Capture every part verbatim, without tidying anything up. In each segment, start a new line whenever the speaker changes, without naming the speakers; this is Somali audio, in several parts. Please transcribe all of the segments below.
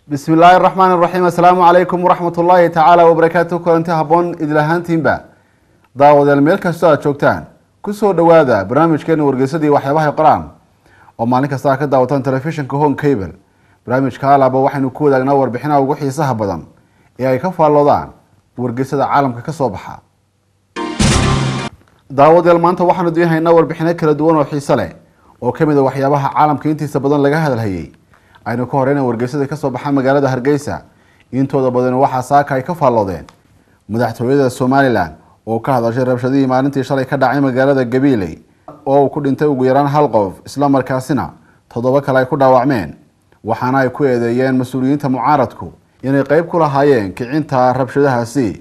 بسم الله الرحمن الرحيم. السلام عليكم ورحمة الله تعالى وبركاته. كلنتي هبون idlahaantiinba daawadayaal meel kasta aad joogtaan kusoo dhawaada barnaamijkeena wargeysadii waxyaabaha qoraan oo maalin kasta ka daawataan telefishinka Home Cable. barnaamijka alaaba waxaynu ku wadaagnaa warbixinaha ugu xiisaha badan ee ay ka faaloodaan wargeysada caalamka ka soo baxa. daawadayaal maanta waxaanu diyahaynaa warbixino kala duwan oo xiiso leh oo kamid ah waxyaabaha caalamka intiisa badan laga hadalhayay. aynu ka horeyna wargeysada ka soo baxa magaalada Hargeysa intooda badan waxa saaka ay ka faaloodeen madaxtooyada Somaliland oo ka hadashay rabshadihii maalintii shalay ka dhacay magaalada Gabiley oo ku dhintay ugu yaraan hal qof isla markaasina toddoba kale ay ku dhaawacmeen, waxaana ay ku eedeeyeen mas'uuliyiinta mucaaradku inay qayb ku lahaayeen kicinta rabshadahaasi.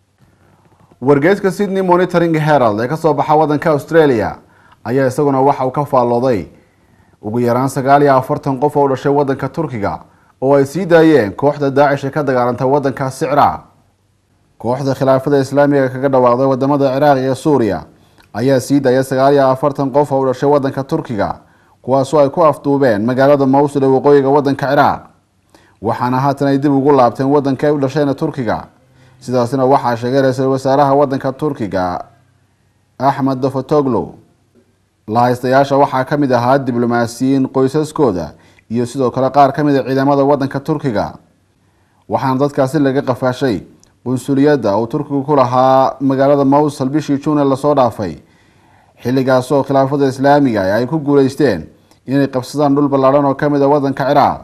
wargeyska Sydney Monitoring Herald ee ka soo baxa wadanka Australia ayaa isaguna waxa uu ka faalooday ugu yaraan sagaal iyo afartan qof oo dhashay wadanka Turkiga oo ay sii daayeen kooxda Daesh ee ka dagaalantay wadanka Ciraaq. kooxda khilaafada Islaamiga kaga dhawaaqday wadamada Ciraaq iyo Suuriya ayaa sii daayay sagaal iyo afartan qof oo dhashay wadanka Turkiga kuwaas oo ay ku afduubeen magaalada Mosul ee waqooyiga wadanka Ciraaq, waxaana haatan ay dib ugu laabteen wadanka ay u dhasheen Turkiga. sidaasna waxaa sheegay ra'iisul wasaaraha wadanka Turkiga Ahmed Davutoglu. lahaystayaasha waxaa kamid ahaa diblomaasiyiin, qoysaskooda iyo sidoo kale qaar kamid ah ciidamada wadanka Turkiga, waxaana dadkaasi laga qafaashay qunsuliyadda oo Turkigu ku lahaa magaalada Mosul bishii June la soo dhaafay, xilligaas oo khilaafada Islaamiga ay ku guuleysteen inay qabsadaan dhul ballaaran oo kamid ah wadanka Ciraaq.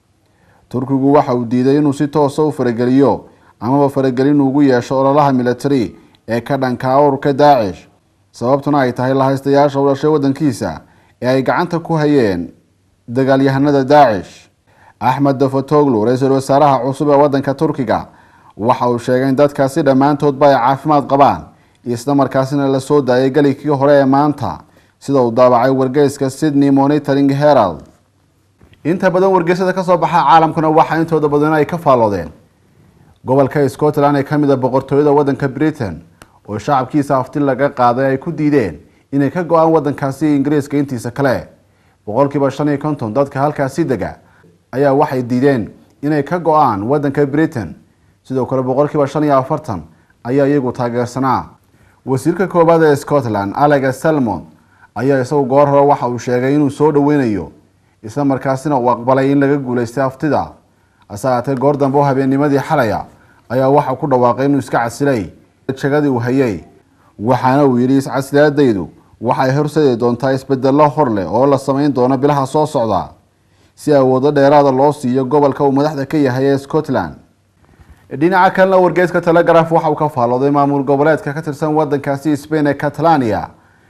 Turkigu waxa uu diiday inuu si toos ah u farageliyo ama faragelin ugu yeesho ololaha military ee ka dhanka ururka Daesh, sababtuna ay tahay lahaystayaasha u dhashay wadankiisa ee ay gacanta ku hayeen dagaalyahanada Daesh. Ahmed Davutoglu, ra'iisul wasaaraha cusub ee wadanka Turkiga, waxa uu sheegay in dadkaasi dhammaantoodba ay caafimaad qabaan isla markaasina la soo daayay galikii hore ee maanta, sida uu daabacay wargeyska Sydney Monitoring Herald. inta badan wargeysada ka soo baxa caalamkuna waxa intooda badan ay ka faaloodeen gobolka Scotland ee kamid ah boqortooyada wadanka Britain oo shacabkiisa afti laga qaaday ay ku diideen inay ka go'aan wadankaasi Ingiriiska intiisa kale. boqolkiiba shan iyo konton dadka halkaasi dega ayaa waxay diideen inay ka go'aan wadanka Britain, sidoo kale boqolkiiba shan iyo afartan ayaa iyagu taageersanaa. wasiirka koobaad ee Scotland Alex Salmond ayaa isagu goor hore waxa uu sheegay inuu soo dhaweynayo isla markaasina uu aqbalay in laga guuleystay aftida. asaate goor dambe oo habeennimadii xalaya ayaa waxa ku dhawaaqay inuu iska casilay jagadii uu hayay, waxaana uu yiri iscasilaadaydu waxay horseedi doontaa isbeddello hor leh oo la sameyn doono bilaha soo socda si awood dheeraad loo siiyo gobolka uu madaxda ka yahay ee Scotland. dhinaca kale wargeyska Telegraph waxa uu ka faalooday maamul goboleedka ka tirsan wadankaasi Spain ee Catalonia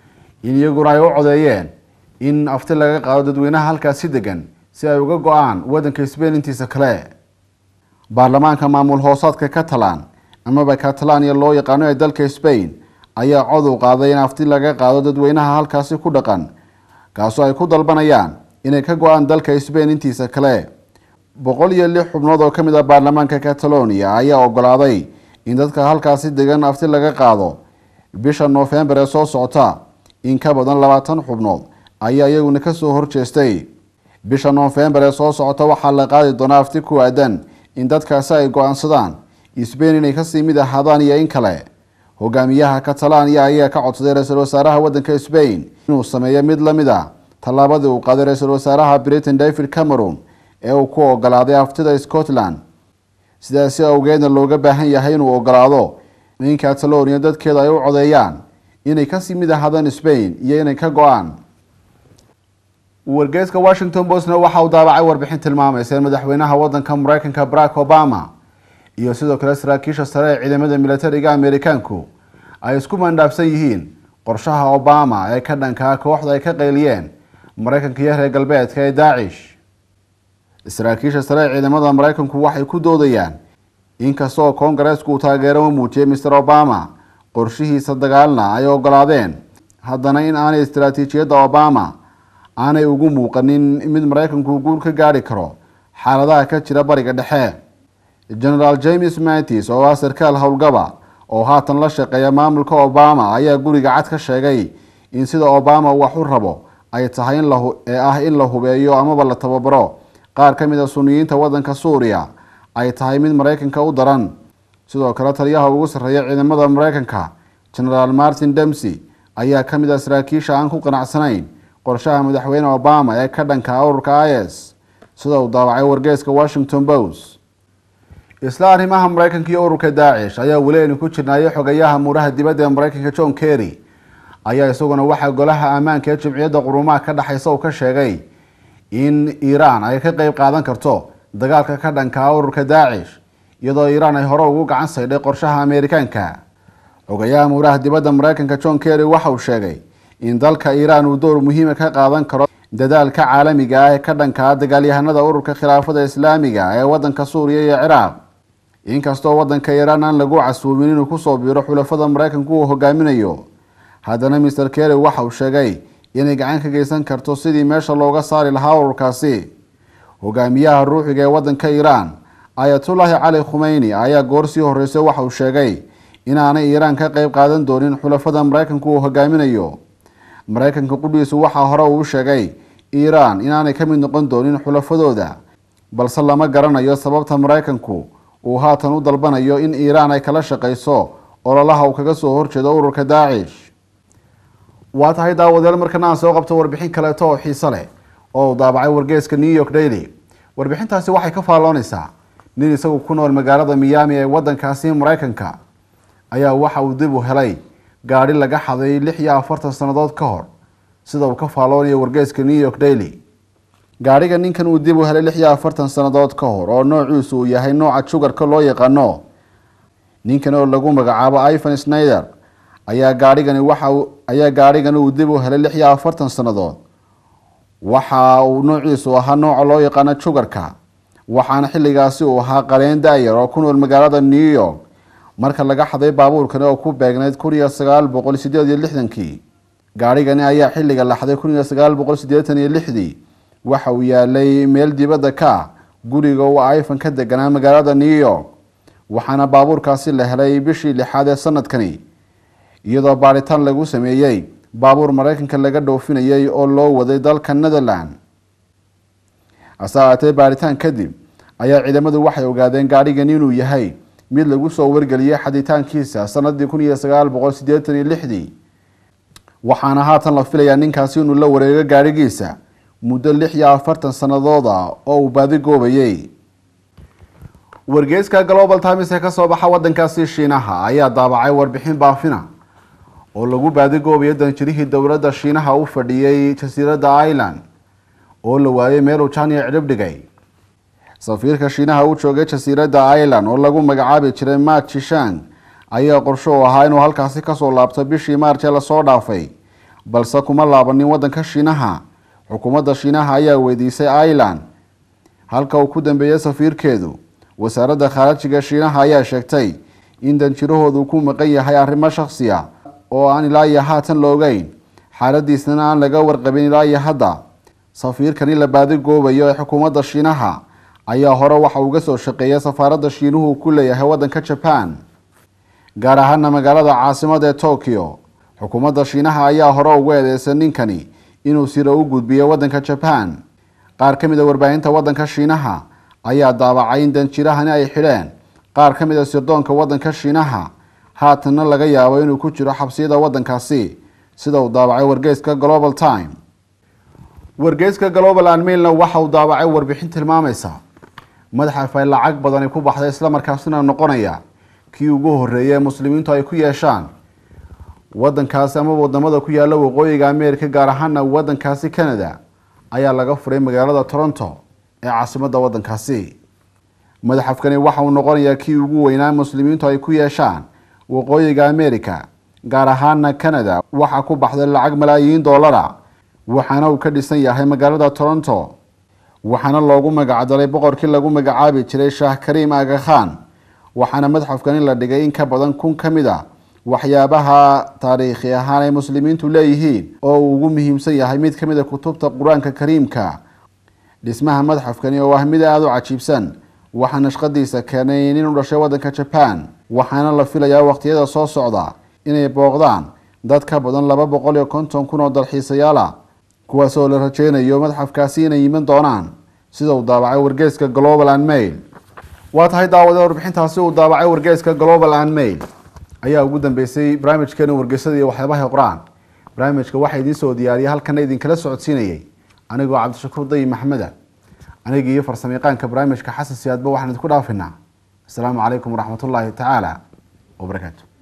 in iyaguna ay u codeeyeen in afti laga qaado dadweynaha halkaasi degan si ay uga go'aan wadanka Spain intiisa kale. baarlamaanka maamul hoosaadka Catalan ama Catalonia loo yaqaano ee dalka Spain ayaa cod u qaaday in afti laga qaado dadweynaha halkaasi ku dhaqan, kaasoo ay ku dalbanayaan inay ka go'aan dalka Spain intiisa kale. boqol iyo lix xubnood oo kamid ah baarlamaanka Catalonia ayaa ogolaaday in dadka halkaasi degan afti laga qaado bisha November ee soo socota. in ka badan labaatan xubnood ayaa iyaguna ka soo horjeestay. bisha November ee soo socota waxaa la qaadi doonaa afti ku aadan in dadkaasi ay go'aansadaan Spain inay ka sii mid ahaadaan iyo in kale. hogaamiyaha Catalonia ayaa ka codsaday ra'iisul wasaaraha wadanka Spain inuu sameeyo mid la mid ah tallaabadii uu qaaday ra'iisul wasaaraha Britain David Cameron ee uu ku ogolaaday aftida Scotland. sidaas awgeedna looga baahan yahay inuu ogolaado in Catalonia dadkeeda ay u codeeyaan inay ka sii mid ahaadaan Spain iyo inay ka go'aan. wargeyska Washington Post waxa uu daabacay warbixin tilmaamaysa in madaxweynaha wadanka Mareykanka Barack Obama iyo sidoo kale saraakiisha sare ee ciidamada militariga Ameerikaanku ay isku mandhaafsan yihiin qorshaha Obama ee ka dhanka kooxda ay ka qayliyeen Mareykanka iyo reer galbeedka ee Daesh. saraakiisha sare ee ciidamada Mareykanku waxay ku doodayaan in kastoo Congress-ku uu taageero u muujiyay Mister Obama qorshihiisa dagaalna ay ogolaadeen, haddana in aanay istiraatiijiyadda Obama aanay ugu muuqanin mid Mareykanku guul ka gaari karo xaaladaha ka jira bariga dhexe. General James Mattis oo ah sarkaal howlgaba oo haatan la shaqeeya maamulka Obama ayaa guriga cad ka sheegay in sida Obama wax u rabo ay tahay in la ee ah in la hubeeyo ama la tababaro qaar ka mid ah Sunniyiinta waddanka Suuriya ay tahay mid Mareykanka u daran. sidoo kale taliyaha ugu sarreeya ciidamada Mareykanka General Martin Dempsey ayaa ka mid ah saraakiisha aan ku qanacsanayn qorshaha madaxweyne Obama ee ka dhanka ururka I S sida uu daawacay wargeyska Washington Post. isla arrimaha Mareykanka iyo ururka Daesh ayaa weli ku jirnaayo xogayaha muraha dibadda ee Mareykanka John Kerry ayaa isaguna waxa golaha ammaanka ee Jimciyadda Quruumaha ka dhaxaysa uu ka sheegay in Iran ay ka qayb qaadan karto dagaalka ka dhanka ururka Daesh iyadoo Iran ay hore ugu gacan saydhay qorshaha Ameerikaanka. xogayaha muraha dibadda Mareykanka John Kerry waxa uu sheegay in dalka Iran uu door muhiim ah ka qaadan karo dadaalka caalamiga ah ee ka dhanka dagaalyahanada ururka khilaafada Islaamiga ee waddanka Suuriya iyo Ciraaq. inkastoo waddanka Iran aan lagu casuumin inuu ku soo biiro xulafada Mareykanka uu hogaaminayo, haddana Mister Kerry waxa uu sheegay inay gacan ka geysan karto sidii meesha looga saari lahaa ururkaasi. hogaamiyaha ruuxiga ee waddanka Iran Ayatollah Ali Khamenei ayaa goor sii horeysay waxa uu sheegay inaanay Iran ka qayb qaadan doonin xulafada Mareykanka uu hogaaminayo. Mareykanka qudhiisu waxa hore uu sheegay Iran inaanay ka mid noqon doonin xulafadooda, balse lama garanayo sababta Mareykanku uu haatan u dalbanayo in Iran ay kala shaqeyso ololaha uu kaga soo horjeedo ururka Daesh. waa tahay daawadayaal markana aan soo qabto warbixin kaleeto oo xiiso leh oo uu daabacay wargeyska New York Daily. warbixintaasi waxay ka faaloonaysaa nin isagu ku nool magaalada Miami ee waddankaasi Mareykanka ayaa waxa uu dib u helay gaari laga xaday lix iyo afartan sanadood ka hor, sida uu ka faaloonaya wargeyska New York Daily. gaariga ninkan uu dib u helay lix iyo afartan sanadood ka hor oo noociisu uu yahay nooca sugarka loo yaqaano. ninkan oo lagu magacaabo Ivan Schneider ayaa gaarigani waxa uu ayaa gaarigani uu dib u helay lix iyo afartan sanadood. waxa uu noociisu ahaa nooca loo yaqaano sugarka, waxaana xilligaasi uu ahaa qaleen daayar oo ku nool magaalada New York marka laga xaday baabuurkan oo ku beegnayd kun iyo sagaal boqol sideed iyo lixdan-kii. gaarigani ayaa xilliga la xaday kun iyo sagaal boqol siddeetan iyo lix-dii waxa uu yaalay meel dibadda ka guriga uu Ivan ka deganaa magaalada New York, waxaana baabuurkaasi la helay bishii lixaad ee sanadkani iyadoo baaritaan lagu sameeyay baabuur Mareykanka laga dhoofinayay oo loo waday dalka Netherlands. asaatee baaritaan kadib ayaa ciidamadu waxay ogaadeen gaarigan inuu yahay mid lagu soo wargeliyay xaditaankiisa sanadii kun iyo sagaal boqol siddeetan iyo lix-dii, waxaana haatan la filayaa ninkaasi inuu la wareego gaarigiisa muddo lix iyo afartan sanadood ah oo uu baadi goobayay. wargeyska Global Times ee ka soo baxa waddankaasi Shiinaha ayaa daabacay warbixin baafina oo lagu baadi goobayo danjirihii dowladda Shiinaha u fadhiyay jasiiradda Ireland oo la waayay meel uu China cidhib dhigay. safiirka Shiinaha u joogay jasiiradda Ireland oo lagu magacaabi jiray Ma Chishang ayaa qorshe u ahaa inuu halkaasi ka soo laabto bishii Maarch ee la soo dhaafay, balse kuma laabanin waddanka Shiinaha. xukuumadda Shiinaha ayaa weydiisay Ireland halka uu ku dambeeyay safiirkeedu. wasaaradda khaarijiga Shiinaha ayaa sheegtay in danjirahoodu ku maqan yahay arrimo shakhsi ah oo aan ilaa iyo haatan la ogeyn, xaaladiisana aan laga warqabin ilaa iyo hadda. safiirkani la baadi goobayo ee xukuumadda Shiinaha ayaa hore waxa uu uga soo shaqeeyay safaaradda Shiinuhu ku leeyahay waddanka Japan, gaar ahaan magaalada caasimadda ee Tokyo. xukuumadda Shiinaha ayaa hore ugu eedeysay ninkani inuu siro u gudbiyo waddanka Japan. qaar ka mid ah warbaahinta waddanka Shiinaha ayaa daabacay in danjirahani ay xidheen qaar ka mid ah sirdoonka waddanka Shiinaha, haatanna laga yaabo inuu ku jiro xabsiyada waddankaasi, sida uu daabacay wargeyska Global Times. wargeyska Global Mailna waxa uu daabacay warbixin tilmaamaysa madaxa ay lacag badan ku baxday isla markaasina noqonaya kii ugu horeeyay muslimiintu ay ku yeeshaan waddankaasi ama wadamada ku yaala waqooyiga Ameerika, gaar ahaan waddankaasi Canada ayaa laga furay magaalada Toronto ee caasimadda waddankaasi. madaxafkani waxa uu noqonayaa kii ugu weynaa muslimiintu ay ku yeeshaan waqooyiga Ameerika, gaar ahaan Canada. waxa ku baxday lacag malaayiin dollar, waxaana uu ka dhisan yahay magaalada Toronto, waxaana loogu magacdaray boqorkii lagu magacaabi jiray Shah Karim Aga Khan. waxaana madaxafkani la dhigay in ka badan kun ka mid ah waxyaabaha taariikhi ahaan ay muslimiintu leeyihiin oo uu ugu muhiimsan yahay mid ka mid ah kutubta Quraanka Kariimka. dhismaha madaxafkani oo ah mid aad u cajiibsan waxaa nashqadiisa keenay nin u dhashay waddanka Japan, waxaana la filayaa waqtiyada soo socda inay booqdaan dad ka badan laba boqol iyo konton kun oo dalxiisayaal ah, kuwaas oo la rajeynayo madaxafkaasi inay yiman doonaan sida uu daabacay wargeyska Global and Mail. waa tahay daawada warbixintaasi uu daabacay wargeyska Global and Mail ayaa ugu dambeysay barnaamijkeena wargeysada iyo waxyaabaha quraan. barnaamijka waxa idin soo diyaariyay halkan idin kala socodsiinayay anigoo Cabdishakuur Day Maxmed aniga iyo farsamayaqaanka barnaamijka Xasan Siyaadba waxaan idinku dhaafinaa. Assalaamu calaykum waraxmatullaahi tacaala wa barakaatuh.